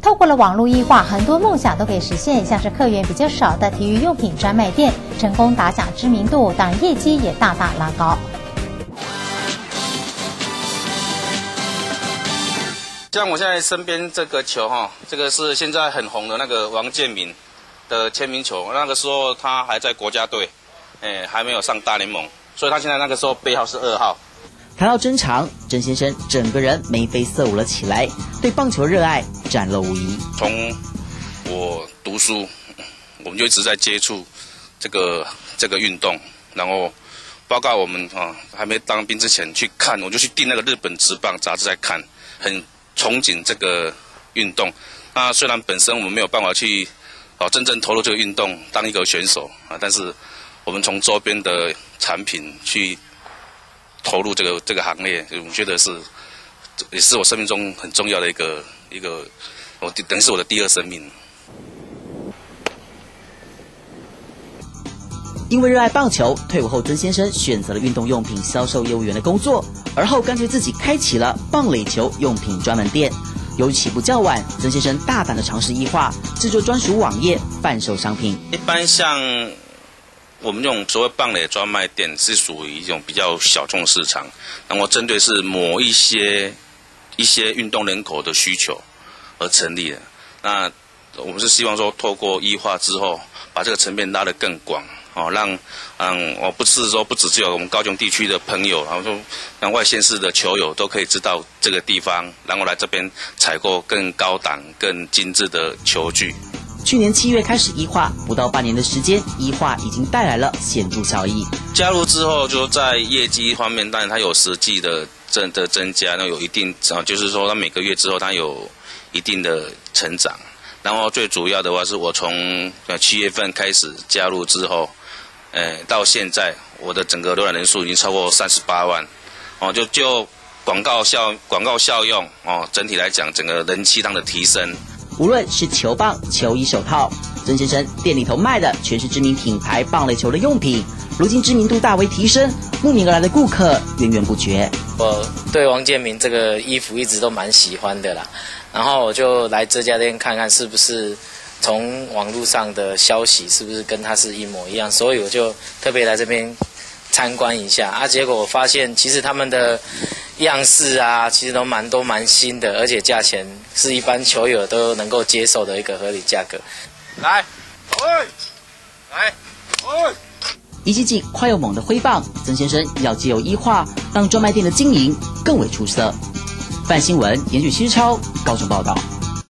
透过了网络异化，很多梦想都可以实现，像是客源比较少的体育用品专卖店，成功打响知名度，当然业绩也大大拉高。 像我现在身边这个球哈，这个是现在很红的那个王建民的签名球，那个时候他还在国家队，还没有上大联盟，所以他现在那个时候背号是2号。 谈到珍藏，曾先生整个人眉飞色舞了起来，对棒球热爱展露无遗。 从我读书，我们就一直在接触这个运动，然后包括我们还没当兵之前去看，我就去订那个日本职棒杂志在看，很憧憬这个运动。那虽然本身我们没有办法去真正投入这个运动当一个选手但是我们从周边的产品去投入这个行业，我觉得也是我生命中很重要的一个，等于是我的第二生命。 因为热爱棒球，退伍后曾先生选择了运动用品销售业务员的工作，而后干脆自己开启了棒垒球用品专门店。由于起步较晚，曾先生大胆的尝试异化，制作专属网页贩售商品。 一般像我们这种所谓棒垒专卖店是属于一种比较小众市场，然后针对是某一些运动人口的需求而成立的。那我们是希望说，透过异化之后，把这个层面拉得更广，让不只只有我们高雄地区的朋友，然后说让外县市的球友都可以知道这个地方，然后来这边采购更高档、更精致的球具。 去年7月开始异化，不到半年的时间，异化已经带来了显著效益。 加入之后，就在业绩方面，当然它有实际的增加，那有一定就是说它每个月之后它有一定的成长。然后最主要的话是我从7月份开始加入之后，到现在我的整个浏览人数已经超过38万，就广告效用整体来讲，整个人气量的提升。 无论是球棒、球衣、手套，曾先生店里头卖的全是知名品牌棒垒球的用品。如今知名度大为提升，慕名而来的顾客源源不绝。 我对王建民这个衣服一直都蛮喜欢的啦，然后我就来这家店看看是不是从网络上的消息是不是跟他是一模一样，所以我就特别来这边参观一下结果我发现其实他们的样式其实都蛮新的，而且价钱是一般球友都能够接受的一个合理价格。 来， 一记记快又猛的挥棒，曾先生要借由异化，让专卖店的经营更为出色。范新闻、严举西超高雄报道。